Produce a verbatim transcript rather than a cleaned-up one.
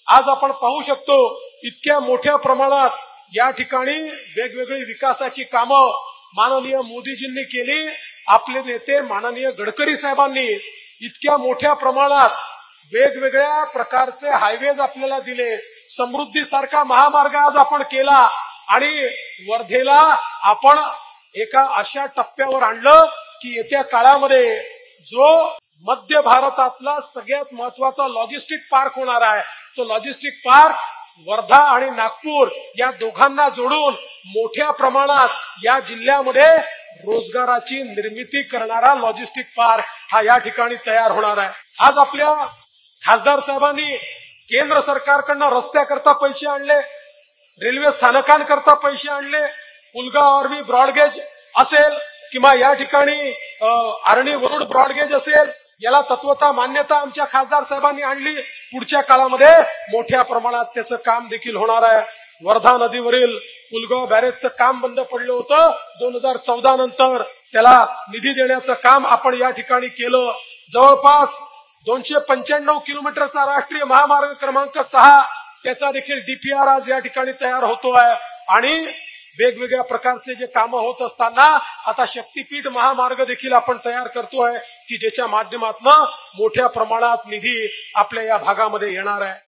आज आपण पाहू शकतो इतक्या मोठ्या प्रमाणात या ठिकाणी वेगवेगळी विकासाची कामं माननीय मोदीजींनी केली। आपले नेते माननीय गडकरी साहेबांनी इतक्या मोठ्या प्रमाणात वेगवेगळ्या प्रकारचे हायवेज आपल्याला दिले। समृद्धी सारखा महामार्ग आज आपण केला आणि वर्धेला आपण एका अशा टप्प्यावर आणलं की येत्या काळामध्ये जो मध्य भारतातला सगळ्यात महत्वाचा लॉजिस्टिक पार्क होणार आहे, तो लॉजिस्टिक पार्क वर्धा आणि नागपूर या दोघांना जोडून मोठ्या प्रमाणात या जिल्ह्यामध्ये रोजगाराची निर्मिती करणारा लॉजिस्टिक पार्क हा या ठिकाणी तयार होणार आहे। आज आपल्या खासदार साहेबांनी केंद्र सरकारकडनं रस्त्याकरता पैसे आणले, रेल्वे स्थानकांकरता पैसे आणले, पुलगाव आर्वी ब्रॉडगेज असेल किंवा या ठिकाणी आर्णी वरुड ब्रॉडगेज असेल, याला तत्वता मान्यता आमच्या खासदार साहेबांनी आणली। पुढच्या काळामध्ये मोठ्या प्रमाणात त्याचं काम देखील होणार आहे। वर्धा नदीवरील पुलगाव बॅरेजचं काम बंद पडलं होतं दोन हजार चौदा नंतर, त्याला निधी देण्याचं काम आपण या ठिकाणी केलं। जवळपास दोनशे पंच्याण्णव किलोमीटरचा राष्ट्रीय महामार्ग क्रमांक सहा त्याचा देखील डीपीआर आज या ठिकाणी तयार होतोय आणि वेगवेगळ्या प्रकारचे जे कामं होत असताना आता शक्तीपीठ महामार्ग देखील आपण तयार करतोय की ज्याच्या माध्यमातून मोठ्या प्रमाणात निधी आपल्या या भागामध्ये येणार आहे।